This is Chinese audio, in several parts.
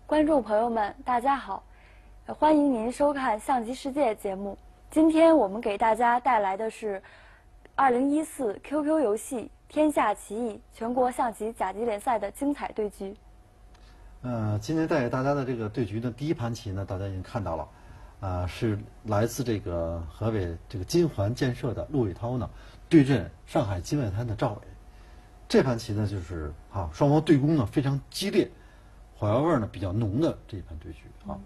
观众朋友们，大家好，欢迎您收看《象棋世界》节目。今天我们给大家带来的是2014 QQ 游戏天下棋艺全国象棋甲级联赛的精彩对局。 今天带给大家的这个对局呢，第一盘棋呢，大家已经看到了，是来自这个河北这个金环建设的陆伟涛呢，对阵上海金外滩的赵伟。这盘棋呢，就是双方对攻呢非常激烈，火药味呢比较浓的这一盘对局啊。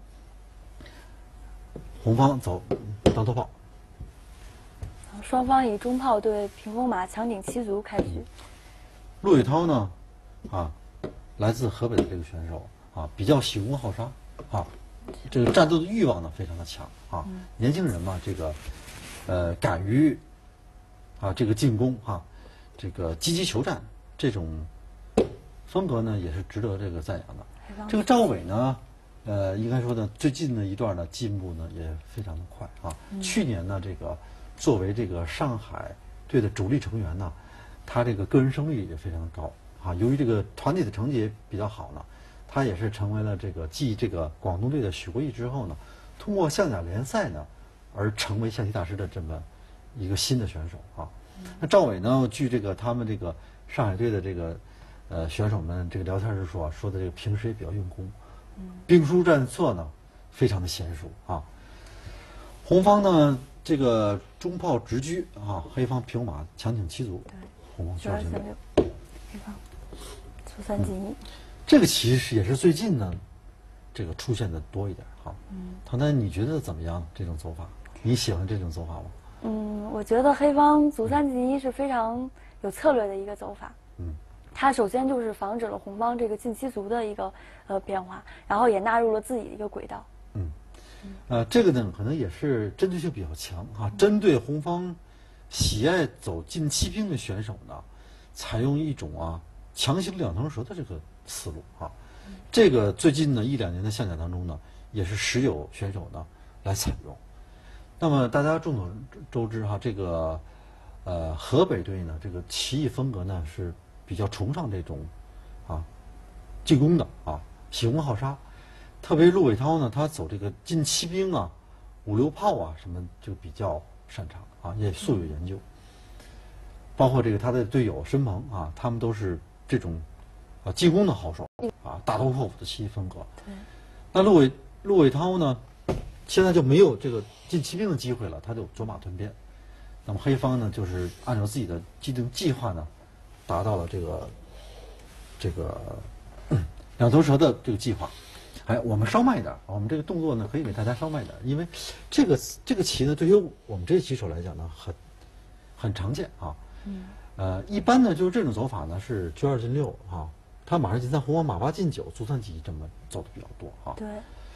红方走当头炮， 双方以中炮对屏风马强顶七卒开局。 陆伟涛呢，来自河北的这个选手比较喜功好杀这个战斗的欲望呢非常的强年轻人嘛，这个敢于这个进攻这个积极求战这种风格呢也是值得这个赞扬的。这个赵伟呢，应该说呢，最近的一段呢进步呢也非常的快去年呢，这个作为这个上海队的主力成员呢，他这个个人胜率也非常的高由于这个团体的成绩也比较好呢，他也是成为了这个继这个广东队的许国义之后呢，通过象甲联赛呢而成为象棋大师的这么一个新的选手那赵伟呢，据这个他们这个上海队的这个选手们这个聊天时说的这个平时也比较用功，兵书战策呢非常的娴熟红方呢这个中炮直车黑方平马强挺七卒，红方9-3-6， 黑方卒3进1。 这个棋也是最近呢这个出现的多一点唐丹你觉得怎么样？这种走法你喜欢这种走法吗？ 我觉得黑方卒3进1是非常有策略的一个走法。它首先就是防止了红方这个进七卒的一个变化，然后也纳入了自己的一个轨道。 这个呢可能也是针对性比较强针对红方喜爱走进七兵的选手呢，采用一种强行两头蛇的这个思路这个最近呢1-2年的象甲当中呢，也是时有选手呢来采用。那么大家众所周知这个河北队呢，这个棋艺风格呢是比较崇尚这种进攻的喜功好杀。特别陆伟涛呢，他走这个进七兵5、6炮什么就比较擅长也素有研究。包括这个他的队友申鹏他们都是这种进攻的好手大刀阔斧的棋艺风格。那陆伟涛呢，现在就没有这个进七兵的机会了，他就走马屯边。那么黑方呢，就是按照自己的既定计划呢，达到了这个两头蛇的这个计划。我们稍慢一点，我们这个动作呢可以给大家稍慢一点，因为这个棋呢，对于我们这些棋手来讲呢，很常见一般呢就是这种走法呢是车2进6他马上进3，红方马8进9，卒3进1这么走的比较多对。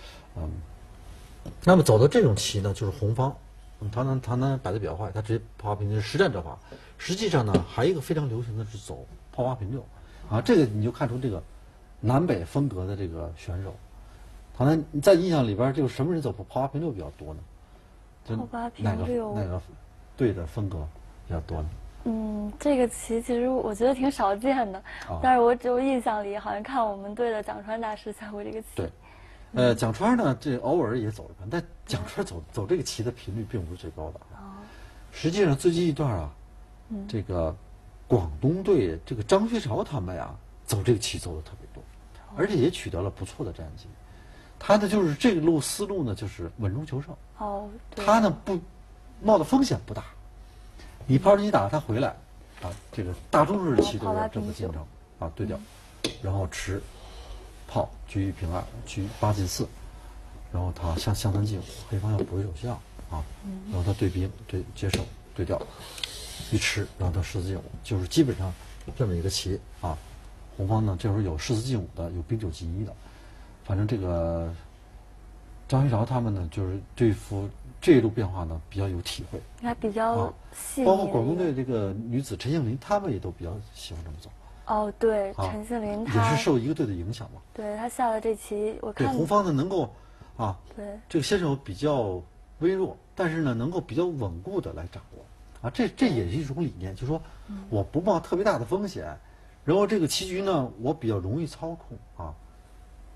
那么走的这种棋呢，就是红方他呢摆的比较坏，他直接炮8平是实战阵法。实际上呢，还有一个非常流行的是走炮8平6这个你就看出这个南北风格的这个选手。唐丹，你在印象里边，就什么人走炮8平6比较多呢？ 炮8平6 哪个队的风格比较多呢？ 这个棋其实我觉得挺少见的，但是我只有印象里好像看我们队的蒋川大师下过这个棋。 对，蒋川呢，这偶尔也走一盘，但蒋川走这个棋的频率并不是最高的实际上最近一段这个广东队这个张学潮他们走这个棋走的特别多，而且也取得了不错的战绩。他呢就是这个思路呢就是稳中求胜他呢不冒的风险不大，你炮你打他回来这个大多数棋都是这么进程对掉，然后持炮车1平2，车8进4，然后他象3进5，黑方要补一手象然后他对兵接手对掉一吃，然后他14进5，就是基本上这么一个棋红方呢这时候有14进5的，有兵9进1的。反正这个张学潮他们呢，就是对付这一路变化呢比较有体会， 应该比较细腻。 包括广东队这个女子陈杏林，他们也都比较喜欢这么走。 对，陈杏林也是受一个队的影响嘛。 对，他下的这棋，我看红方呢能够对这个先手比较微弱，但是呢能够比较稳固的来掌握这也是一种理念，就是说我不冒特别大的风险，然后这个棋局呢我比较容易操控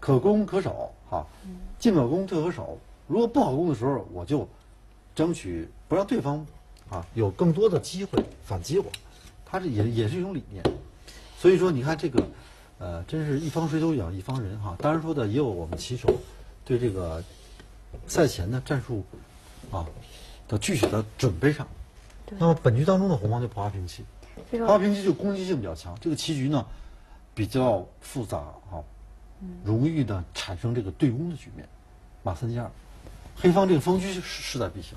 可攻可守哈，进可攻退可守。如果不好攻的时候，我就争取不让对方有更多的机会反击我。它这也是一种理念。所以说，你看这个真是一方水土养一方人哈。当然说的也有我们棋手对这个赛前的战术的具体的准备上。那么本局当中的红方就炮花平七，炮花平七就攻击性比较强，这个棋局呢比较复杂容易呢产生这个对攻的局面。马三进二，黑方这个封车势在必行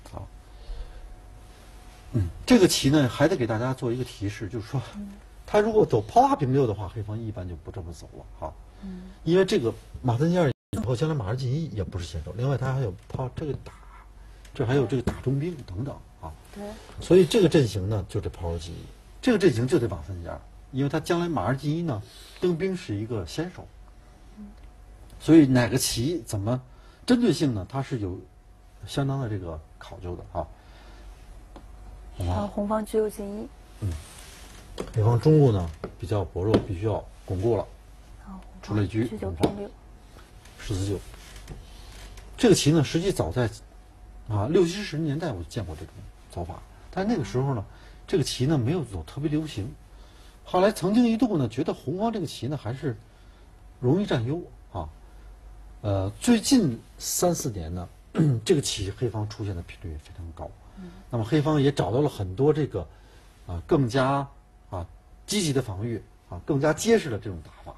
这个棋呢还得给大家做一个提示，就是说，他如果走炮花平六的话，黑方一般就不这么走了因为这个马三进二以后，将来马二进一也不是先手，另外他还有炮这个打，这还有这个打中兵等等对， 所以这个阵型呢就得炮二进一，这个阵型就得马三进二，因为他将来马二进一呢登兵是一个先手，所以哪个棋怎么针对性呢？它是有相当的这个考究的然后红方车六进一， 黑方中路呢比较薄弱，必须要巩固了。出了一局车九平六 ，14-9。这个棋呢，实际早在60、70年代我就见过这种走法，但是那个时候呢，这个棋呢没有走特别流行。后来曾经一度呢，觉得红方这个棋呢还是容易占优最近3、4年呢，这个棋黑方出现的频率也非常高。那么黑方也找到了很多这个更加积极的防御更加结实的这种打法。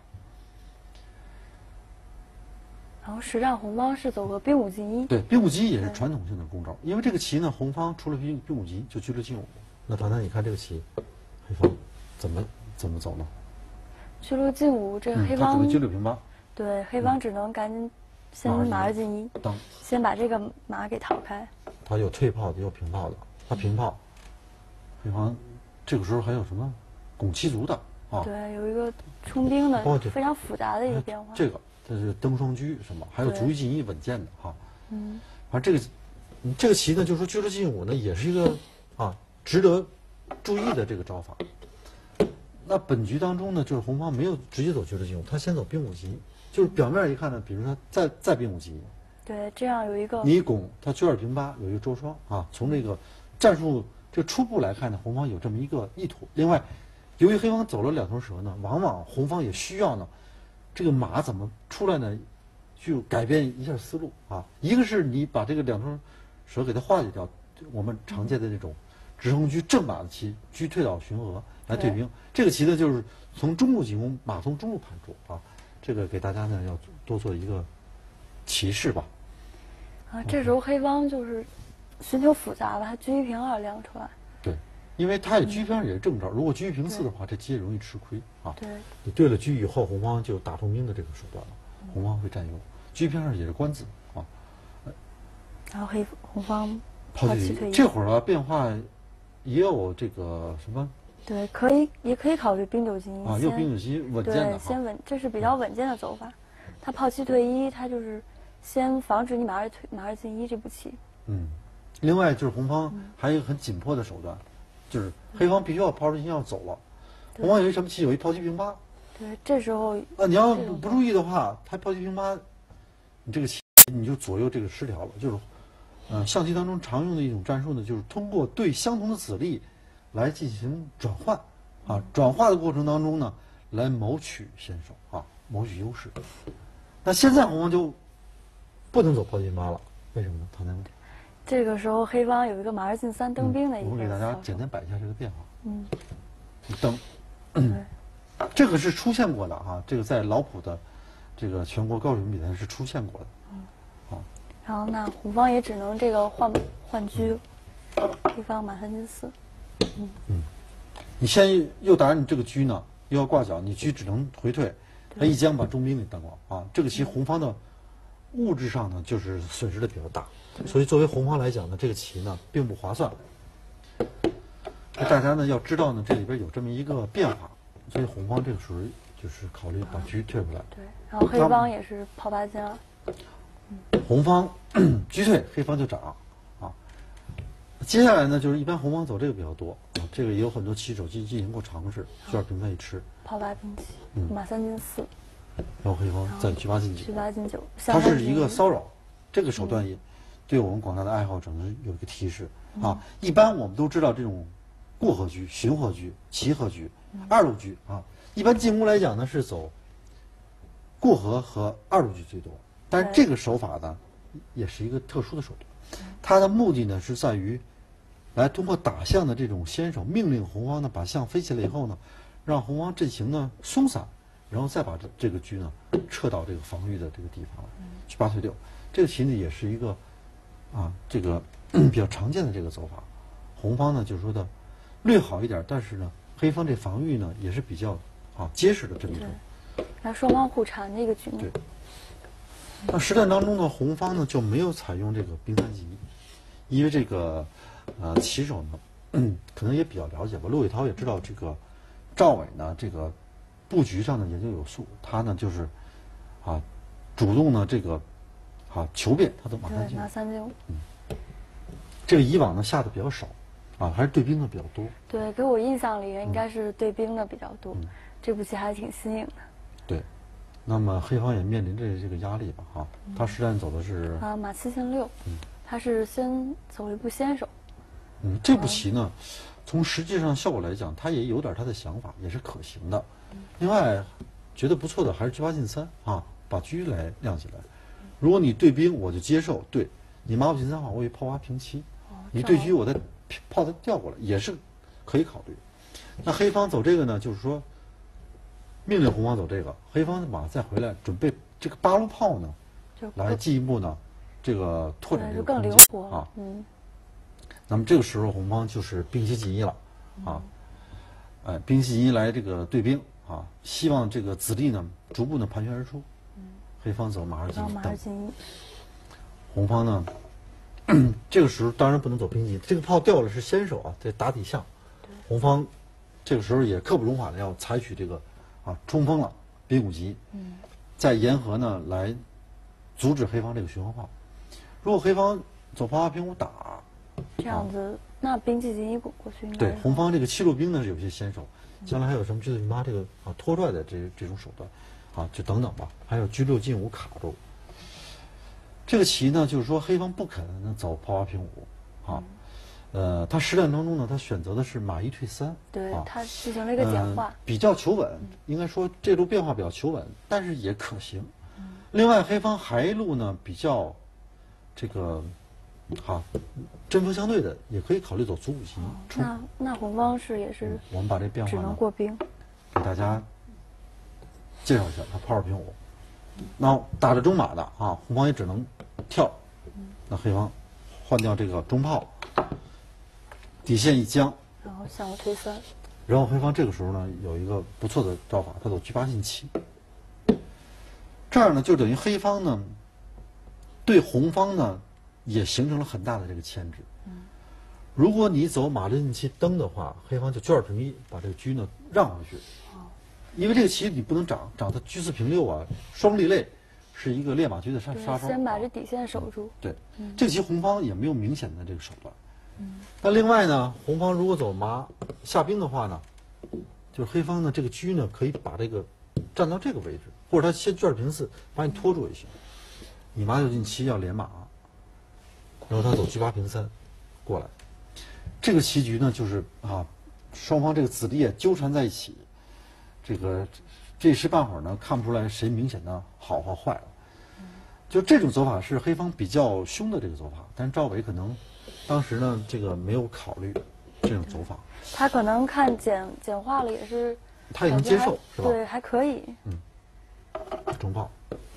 然后实战红方是走个兵五进一， 对，兵五进一也是传统性的攻招，因为这个棋呢，红方除了兵五进一就车六进五。那唐唐，你看这个棋，黑方怎么走呢？ 车六进五，这个黑他方准备车六平八。 对，黑方只能赶紧先马二进一，先把这个马给讨开。 他有退炮的，有平炮的。他平炮，黑方这个时候还有什么拱七卒的对，有一个冲兵的非常复杂的一个变化。 这是登双车什么，还有卒一进一稳健的反正这个棋呢，就是说车六进五呢，也是一个值得注意的这个招法。那本局当中呢，就是红方没有直接走车六进五，他先走兵五进一，就是表面一看呢，比如说再兵五进一。 对，这样有一个你拱他车二平八，有一个周双从这个战术这初步来看呢，红方有这么一个意图。另外，由于黑方走了两头蛇呢，往往红方也需要呢，这个马怎么出来呢，就改变一下思路一个是你把这个两头蛇给它化解掉，我们常见的这种直横车正马的棋，车退到巡河来退兵。这个棋呢，就是从中路进攻，马从中路盘住这个给大家呢要多做一个提示吧。 这时候黑方就是寻求复杂吧，他车一平二亮出来。 对，因为他也车一平二也是正招，如果车一平四的话，这棋也容易吃亏对， 你对了车以后，红方就有打中兵的这个手段了，红方会占优。车一平二也是官子然后红方炮七退一，这会儿变化也有这个什么？ 对，也可以考虑兵九进一又兵九进一稳健的对，先稳，这是比较稳健的走法。他炮七退一，他就是先防止你马二进一这步棋。 另外就是红方还有一个很紧迫的手段，就是黑方必须要炮二进一要走了。红方有一什么棋？有一炮七平八。 对，这时候你要不注意的话，他炮七平八，你这个棋你就左右这个失调了。就是象棋当中常用的一种战术呢，就是通过对相同的子力来进行转换转化的过程当中呢，来谋取先手谋取优势。那现在红方就不能走炮七平八了，为什么呢？唐太问题。 这个时候黑方有一个马二进三登兵的一个我们给大家简单摆一下这个变化。登，这个是出现过的这个在老普的这个全国高水平比赛是出现过的。 然后那红方也只能这个换车，黑方马三进四。 你先又打你这个车呢，又要挂角，你车只能回退，他一将把中兵给断光这个棋红方的物质上呢就是损失的比较大，所以作为红方来讲呢，这个棋呢并不划算。大家呢要知道呢，这里边有这么一个变化，所以红方这个时候就是考虑把车退回来。 对，然后黑方也是炮八进二。 红方车退，黑方就涨接下来呢，就是一般红方走这个比较多这个也有很多棋手进行过尝试，车二平三一吃， 炮八平七，马三进四。 然后黑方再车八进九。 车八进九， 它是一个骚扰，这个手段也对我们广大的爱好者呢有一个提示啊。一般我们都知道这种过河车、巡河车、骑河车、二路车啊，一般进屋来讲呢是走过河和二路车最多，但是这个手法呢也是一个特殊的手段，它的目的呢是在于来通过打象的这种先手命令红方呢把象飞起来以后呢，让红方阵型呢松散，然后再把这个车呢撤到这个防御的这个地方去八退六。这个棋呢也是一个这个比较常见的这个走法。红方呢就是说的略好一点，但是呢黑方这防御呢也是比较结实的这么一种。 那双方互缠的一个局面。 对。那实战当中呢，红方呢就没有采用这个兵三进一，因为这个棋手呢，可能也比较了解吧。陆伟涛也知道这个赵伟呢，这个布局上呢研究有素，他呢就是主动呢这个求变，他都马三进五。 马三进五。 这个以往呢下的比较少，还是对兵的比较多。 对，给我印象里应该是对兵的比较多。这步棋还挺新颖的。 对。那么黑方也面临着这个压力吧，他实战走的是马七进六，他是先走一步先手。 这步棋呢，从实际上效果来讲，他也有点他的想法，也是可行的。另外，觉得不错的还是车八进三把车来亮起来。如果你对兵，我就接受；对你马五进三的话，我以炮八平七。你对车，我再炮再调过来，也是可以考虑。那黑方走这个呢，就是说。命令红方走这个，黑方的马再回来，准备这个八路炮呢，来进一步呢，这个拓展这个空间更灵活那么这个时候红方就是兵七进一了兵七进一来这个对兵希望这个子弟呢逐步呢盘旋而出。黑方走马二进一， 马二进一。 红方呢，这个时候当然不能走兵进一，这个炮掉了是先手在打底象，红方这个时候也刻不容缓的要采取这个。冲锋了，兵五级，在沿河呢来阻止黑方这个循环炮。如果黑方走炮八平五打， 这样子，那兵七进一滚过去应该。 对，红方这个七路兵呢是有些先手，将来还有什么车进八这个拖拽的这种手段就等等吧，还有车六进五卡住。这个棋呢，就是说黑方不肯走炮八平五他实战当中呢，他选择的是马一退三， 对他进行了一个简化， 比较求稳。应该说这路变化比较求稳，但是也可行。另外，黑方还一路呢比较这个针锋相对的，也可以考虑走卒五级。 那红方也是我们把这变化只能过兵， 给大家介绍一下。他炮二平五，那打着中马的红方也只能跳。那黑方换掉这个中炮。底线一将， 然后象五退三， 然后黑方这个时候呢有一个不错的招法，他走车八进七，这样呢就等于黑方呢对红方呢也形成了很大的这个牵制。如果你走马六进七登的话，黑方就车二平一，把这个车呢让回去。因为这个棋你不能长它车四平六双立类是一个烈马车的杀手。 先把这底线守住。 对，这个棋红方也没有明显的这个手段。那另外呢，红方如果走马下兵的话呢，就是黑方呢这个车呢可以把这个站到这个位置，或者他先车二平四把你拖住也行。你马六进七要连马，然后他走车八平三过来。这个棋局呢就是双方这个子弟纠缠在一起，这时半会儿呢看不出来谁明显的好或坏了。就这种走法是黑方比较凶的这个走法，但是赵伟可能当时呢这个没有考虑这种走法。 他可能看简化了也是， 他也能接受是吧？ 对，还可以。 中炮。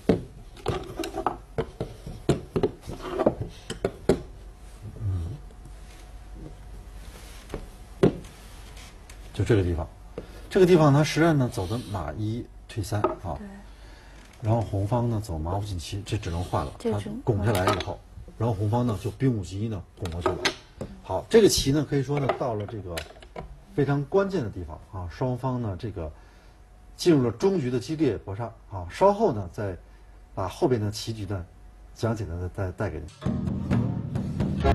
就这个地方，他实战呢走的马一退三然后红方呢走马五进七，这只能换了，他拱下来以后，然后红方呢就兵五进一呢拱过去了。好，这个棋呢可以说呢到了这个非常关键的地方双方呢这个进入了终局的激烈搏杀稍后呢再把后边的棋局呢讲解的再带给你。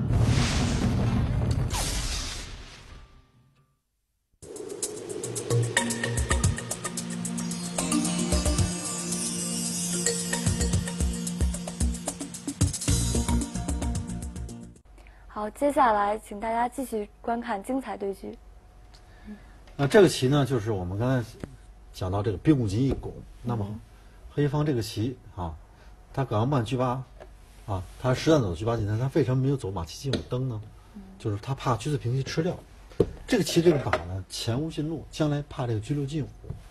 好，接下来请大家继续观看精彩对局。 那这个棋呢，就是我们刚才讲到这个兵五进一拱。那么黑方这个棋啊，他刚慢车8啊，他实战走车8进3，他为什么没有走马7进5登呢？就是他怕车4平棋吃掉。这个棋这个把呢，前无进路，将来怕这个车6进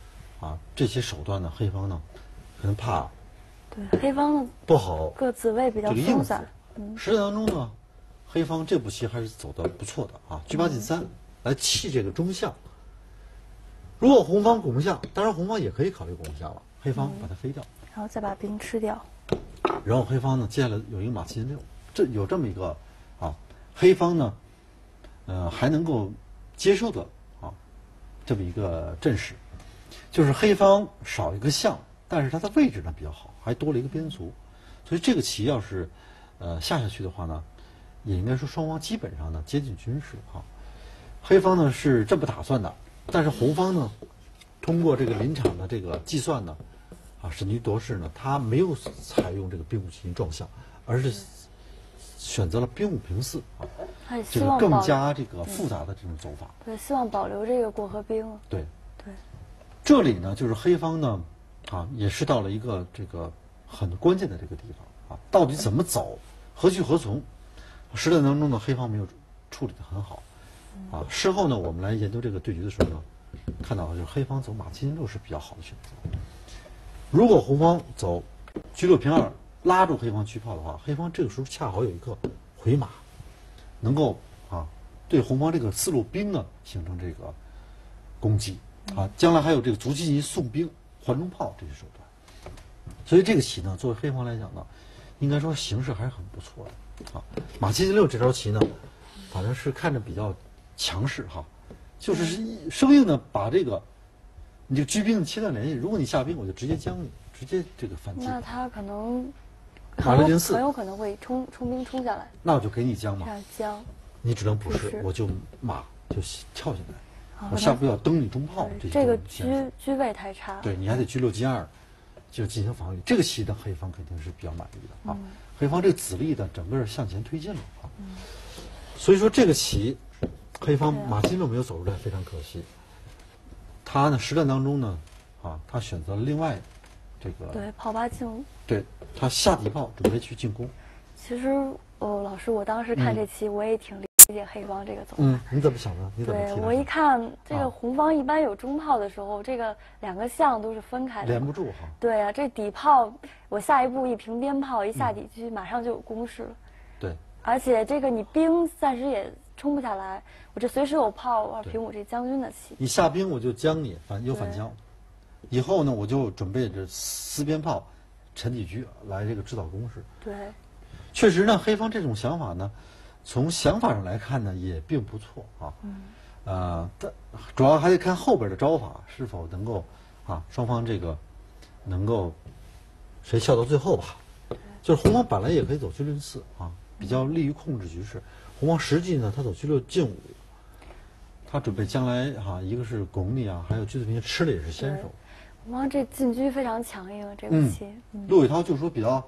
5啊，这些手段呢，黑方呢可能怕。 对，黑方呢不好， 个子位比较松散。 实战当中呢，黑方这步棋还是走得不错的啊，车8进3来弃这个中象。如果红方拱象，当然红方也可以考虑拱象了，黑方把它飞掉， 然后再把兵吃掉。 然后黑方呢，接下来有一个马7进6，这有这么一个啊，黑方呢，还能够接受的啊，这么一个阵势，就是黑方少一个象，但是它的位置呢比较好，还多了一个边卒，所以这个棋要是下去的话呢，也应该说双方基本上呢接近均势哈。黑方呢是这么打算的，但是红方呢通过这个临场的这个计算呢，啊审局夺势呢，他没有采用这个兵5进撞象，而是选择了兵5平4啊，这个更加这个复杂的这种走法。 对，希望保留这个过河兵。 对， 对。 这里呢就是黑方呢啊也是到了一个这个很关键的这个地方啊，到底怎么走，何去何从？实战当中呢，黑方没有处理得很好，啊，事后呢，我们来研究这个对局的时候呢，看到就是黑方走马7进6是比较好的选择。如果红方走车6平2拉住黑方车炮的话，黑方这个时候恰好有一个回马，能够啊对红方这个4路兵呢形成这个攻击啊，将来还有这个卒七进送兵、环中炮这些手段。所以这个棋呢，作为黑方来讲呢，应该说形势还是很不错的。啊，马7进6这招棋呢，反正是看着比较强势哈，就是生硬的把这个你这个车兵切断联系。如果你下兵，我就直接将你，直接这个反击。 那他可能马6进4 很有可能会冲兵冲下来。 那我就给你将嘛， 将， 你只能补士，我就马就跳下来，我下步要登你中炮。 这个车位太差。 对，你还得车6进2就进行防御。这个棋的黑方肯定是比较满意的啊。黑方这个子力的整个向前推进了啊，所以说这个棋，黑方马7进6没有走出来，非常可惜。他呢实战当中呢，啊，他选择了另外这个对炮8进5， 对他下底炮准备去进攻。 其实老师，我当时看这棋，我也挺理解黑方这个走法。 你怎么想的？你怎么对我一看这个红方一般有中炮的时候，这个两个象都是分开的， 连不住哈。 对啊，这底炮我下一步一平边炮一下底车，马上就有攻势了。 对， 而且这个你兵暂时也冲不下来，我这随时有炮2平5这将军的棋。 你下兵我就将你有反将，以后呢我就准备这4边炮、沉底车来这个制造攻势。 对， 确实呢，黑方这种想法呢，从想法上来看呢也并不错啊。但主要还得看后边的招法是否能够啊双方这个能够谁笑到最后吧。就是红方本来也可以走车6进4啊，比较利于控制局势。红方实际呢，他走车6进5，他准备将来一个是拱你啊，还有车4平吃的也是先手。 红方这进车非常强硬，这个棋。 陆伟涛就说比较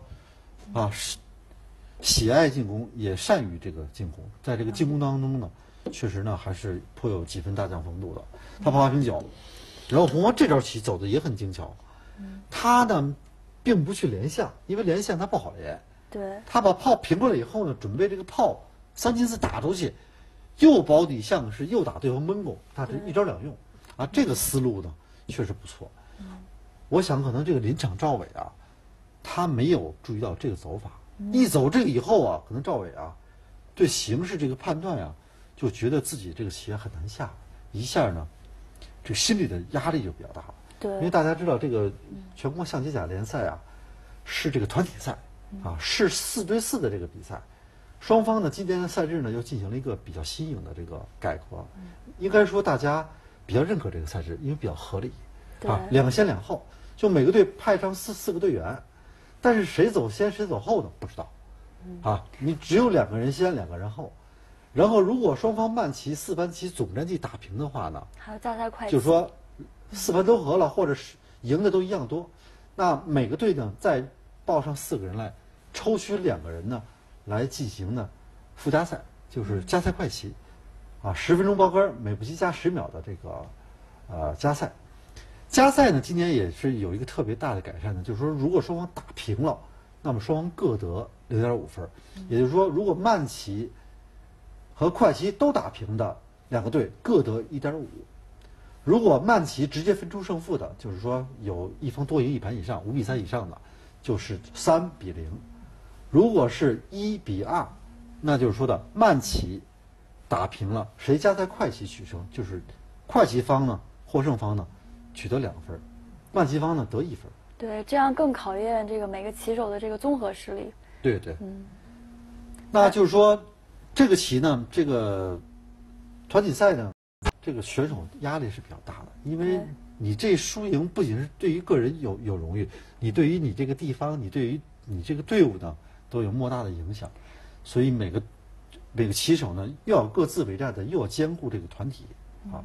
喜爱进攻，也善于这个进攻，在这个进攻当中呢，确实呢还是颇有几分大将风度的。他炮8平9，然后红方这招棋走的也很精巧，他呢并不去连象，因为连象他不好连。 对， 他把炮平过来以后呢，准备这个炮3进4打出去，又保底象是又打对方闷拱，他这一招两用啊，这个思路呢确实不错。我想可能这个临场赵伟啊，他没有注意到这个走法，一走这个以后啊，可能赵伟啊对形势这个判断啊，就觉得自己这个棋很难下，一下呢，这个心理的压力就比较大了。 对， 因为大家知道这个全国象棋甲联赛啊，是这个团体赛啊，是4对4的这个比赛。双方呢，今年的赛制呢又进行了一个比较新颖的这个改革，应该说大家比较认可这个赛制，因为比较合理啊，2先2后，就每个队派上四个队员，但是谁走先谁走后呢？不知道啊，你只有2个人先2个人后，然后如果双方慢棋4盘棋总战绩打平的话呢， 还有加赛快棋， 就是说4盘都和了，或者是赢的都一样多，那每个队呢再报上4个人来，抽取2个人呢来进行呢附加赛， 就是加赛快棋，10分钟包杆，每步棋加10秒的这个加赛。加赛呢，今年也是有一个特别大的改善的，就是说，如果双方打平了，那么双方各得0.5分。也就是说，如果慢棋和快棋都打平的两个队各得1.5。如果慢棋直接分出胜负的，就是说有一方多赢一盘以上，5-3以上的，就是3-0。如果是1-2，那就是说的慢棋打平了，谁加赛快棋取胜，就是快棋方呢获胜方呢取得2分，慢棋方呢得1分。 对，这样更考验这个每个棋手的这个综合实力。 对对。那就是说，这个棋呢，这个团体赛呢，这个选手压力是比较大的，因为你这输赢不仅是对于个人有荣誉，你对于你这个地方，你对于你这个队伍呢，都有莫大的影响。所以每个棋手呢，又要各自为战的，又要兼顾这个团体啊。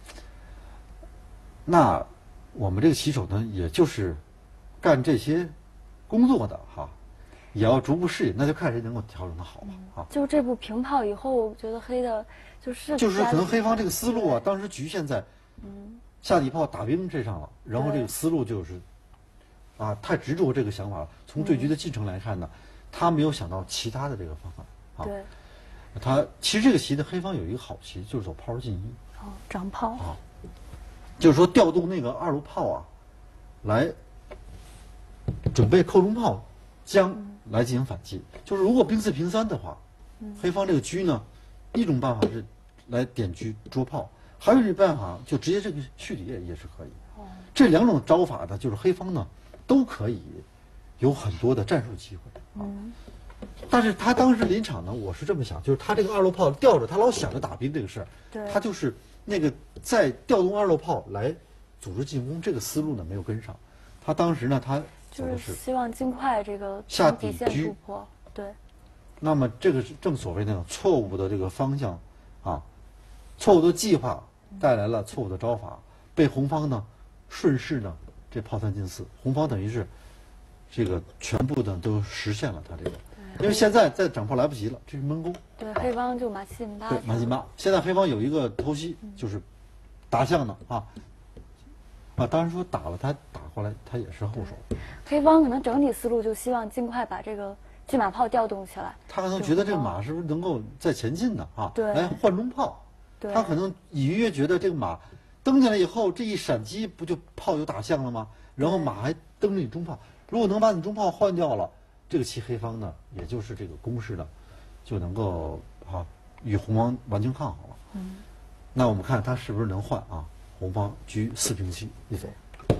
那我们这个棋手呢，也就是干这些工作的哈，也要逐步适应，那就看谁能够调整的好了啊。 就这步平炮以后，我觉得黑的就是可能黑方这个思路啊，当时局限在下底炮打兵这上了，然后这个思路就是太执着这个想法了。从对局的进程来看呢，他没有想到其他的这个方法啊。 对。 其实这个棋的黑方有一个好棋，就是走炮进一。 长炮。 就是说调动那个2路炮来准备扣中炮将来进行反击。就是如果兵4平3的话，黑方这个车呢，一种办法是来点车捉炮，还有一种办法就直接这个蓄底也是可以。这2种招法呢，就是黑方呢都可以有很多的战术机会。但是他当时临场呢，我是这么想，就是他这个2路炮吊着，他老想着打兵这个事儿，他就是那个在调动2路炮来组织进攻这个思路呢没有跟上。他当时呢，他走的是希望尽快这个下底线突破。对。 那么这个是正所谓那种错误的这个方向错误的计划带来了错误的招法，被红方呢顺势呢这炮3进4，红方等于是这个全部的都实现了他这个。因为现在再长炮来不及了，这是闷攻。 对，黑方就马七进8。 对，马七进8。现在黑方有一个偷袭，就是打象的当然说打了他打过来，他也是后手。 黑方可能整体思路就希望尽快把这个车马炮调动起来。 他可能觉得这个马是不是能够再前进呢？ 对， 来换中炮。 对， 他可能隐约觉得这个马蹬进来以后，这一闪击不就炮就打象了吗？然后马还蹬着你中炮，如果能把你中炮换掉了，这个棋黑方呢，也就是这个攻势呢，就能够与红方完全抗衡了。那我们看他是不是能换红方车4平7一走，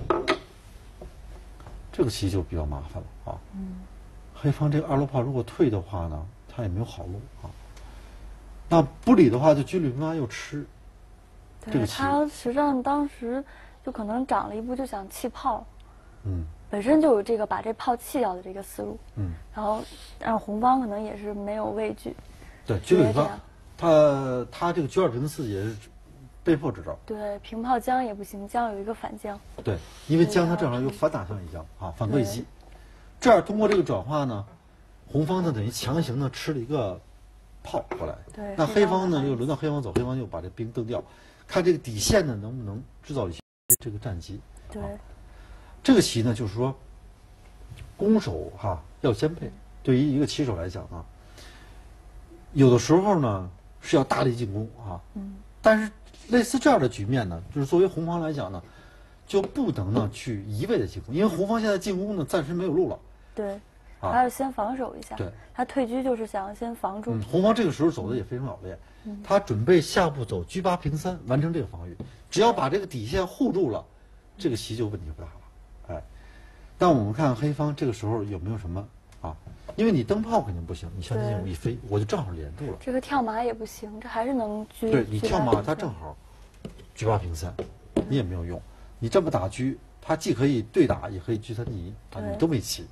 这个棋就比较麻烦了黑方这个2路炮如果退的话呢，他也没有好路那不理的话，就车6平8又吃。这个棋他实际上当时就可能长了一步，就想弃炮。本嗯身就有这个把这炮弃掉的这个思路。然后让红方可能也是没有畏惧。 对，车6平8，他这个车2平4也是被迫支招。 对，平炮将也不行，将有一个反将。 对，因为将他正好又反打向一将反过一击。这样通过这个转化呢，红方呢等于强行的吃了一个炮过来。 对。 那黑方呢又轮到黑方走，黑方又把这兵蹬掉，看这个底线呢能不能制造一些这个战机。 对。 这个棋呢就是说，攻守要兼备。对于一个棋手来讲有的时候呢是要大力进攻但是类似这样的局面呢，就是作为红方来讲呢，就不能呢去一味的进攻，因为红方现在进攻呢暂时没有路了。 对，还是先防守一下。 对， 他退车就是想先防住。 红方这个时候走的也非常老练，他准备下步走车8平3，完成这个防御。只要把这个底线护住了，这个棋就问题不大了。但我们看黑方这个时候有没有什么因为你蹬炮肯定不行，你向前进攻一飞，我就正好连住了。 这个跳马也不行，这还是能车。 对，你跳马，他正好车8平3，你也没有用。你这么打车，他既可以对打，也可以车3进1你都没棋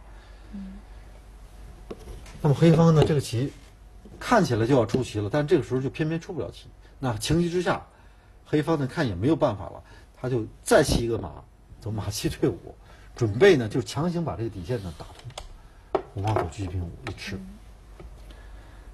那么黑方呢，这个棋看起来就要出棋了，但这个时候就偏偏出不了棋。那情急之下，黑方呢看也没有办法了，他就再弃一个马，走马7退5，准备呢就是强行把这个底线呢打通。红方走车1平5一吃，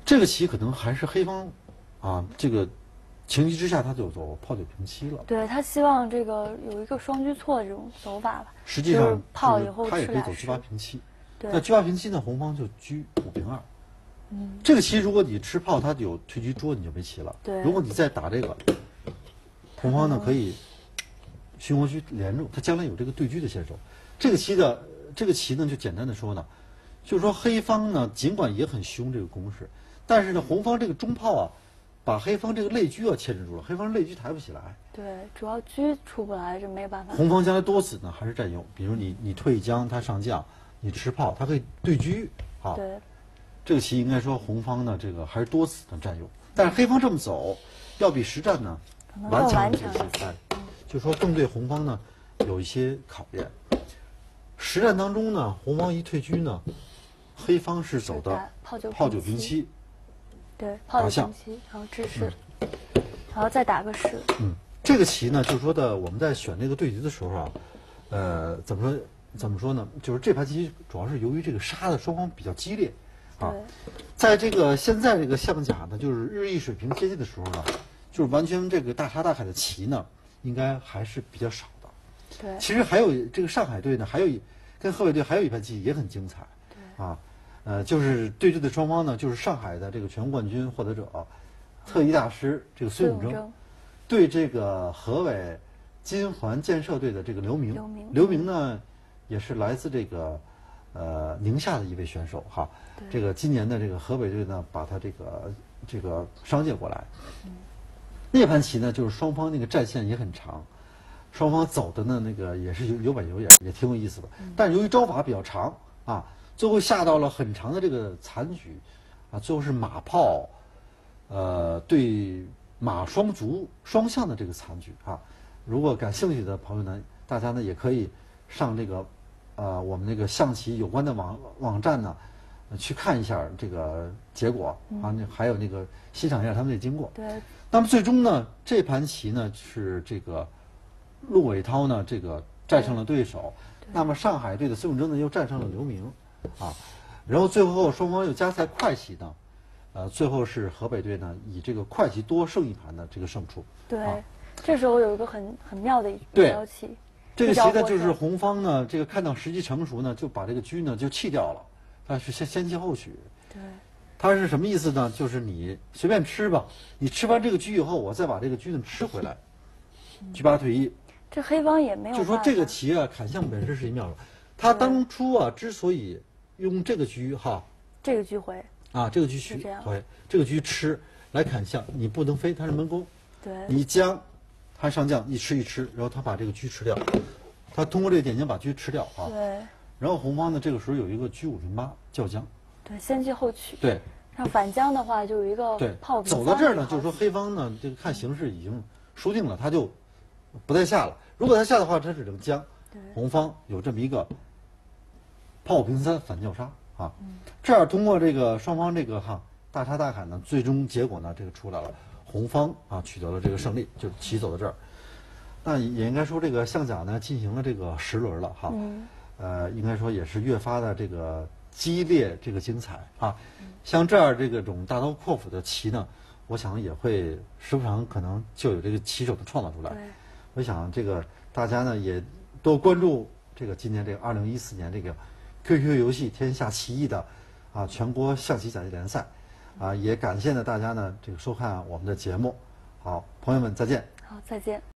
这个棋可能还是黑方啊，这个情急之下他就走炮九平七了。 对他希望这个有一个双车错这种走法吧。 实际上炮以后他也可以走吃车八平七。 对， 那车八平七呢，红方就车五平二。这个棋如果你吃炮，它有退车捉，你就没棋了。 对， 如果你再打这个，红方呢可以巡国车连住，他将来有这个对车的先手。这个棋呢，就简单的说呢，就是说黑方呢尽管也很凶这个攻势，但是呢红方这个中炮啊，把黑方这个类车牵制住了，黑方类车抬不起来。 对，主要车出不来，这没办法。 红方将来多子呢还是占优，比如你退将，他上将，你吃炮，他可以对车啊。 对。 这个棋应该说红方呢这个还是多子的占优，但是黑方这么走，要比实战呢顽强一些。就是说更对红方呢有一些考验。实战当中呢，红方一退车呢，黑方是走的炮九平七， 对，炮九平七，然后支士，然后再打个士。 这个棋呢，就是说的我们在选这个对局的时候啊，怎么说呢？就是这盘棋主要是由于这个杀的双方比较激烈啊，在这个现在这个象甲呢，就是日益水平接近的时候呢，就是完全这个大杀大砍的棋呢，应该还是比较少的。 对， 其实还有这个上海队呢，跟河北队还有一盘棋也很精彩，就是对阵的双方呢，就是上海的这个全国冠军获得者，特级大师这个孙永征，对这个河北金环建设队的这个刘明呢，也是来自这个宁夏的一位选手哈。这个今年的这个河北队呢，把他这个商借过来。那盘棋呢，就是双方那个战线也很长。双方走的呢，那个也是有板有眼，也挺有意思的。但是由于招法比较长啊，最后下到了很长的这个残局，啊，最后是马炮，对马双卒双向的这个残局啊。如果感兴趣的朋友呢，大家呢也可以上这个我们那个象棋有关的网站呢，去看一下这个结果啊，还有那个欣赏一下他们的经过。 对。 那么最终呢，这盘棋呢是这个。陆伟涛呢，这个战胜了对手，那么上海队的孙永征呢又战胜了刘明，啊，然后最后双方又加赛快棋呢，最后是河北队呢以这个快棋多胜一盘的这个胜出。 对，这时候有一个很妙的一招棋， 这个棋呢就是红方呢这个看到时机成熟呢，就把这个车呢就弃掉了，但是先弃后取。 对， 它是什么意思呢？就是你随便吃吧，你吃完这个车以后，我再把这个车呢吃回来，车八退一。 这黑方也没有。 就说这个棋啊，砍象本身是一妙手。他当初啊，之所以用这个车哈， 这个车回啊，这个车回，这个车吃来砍象，你不能飞，它是门攻。 对， 你将，他上将一吃，然后他把这个车吃掉，他通过这个点将把车吃掉啊。 对。 然后红方呢，这个时候有一个车五平八叫将。 对，先弃后取。 对。 像反将的话，就有一个炮走到这儿呢，就是说黑方呢，这个看形势已经输定了，他就。不再下了，如果他下的话，他只能将。红方有这么一个炮平三反叫杀啊，这样通过这个双方这个大杀大砍呢，最终结果呢这个出来了，红方啊取得了这个胜利，就棋走到这儿。那也应该说这个象甲呢进行了这个10轮了哈，应该说也是越发的这个激烈，这个精彩啊。像这样这种大刀阔斧的棋呢，我想也会时不常可能就有这个棋手的创造出来。我想这个大家呢也多关注这个今年这个2014年这个 QQ 游戏天下棋艺的全国象棋甲级联赛也感谢呢大家呢这个收看我们的节目。好，朋友们再见。 好，再见。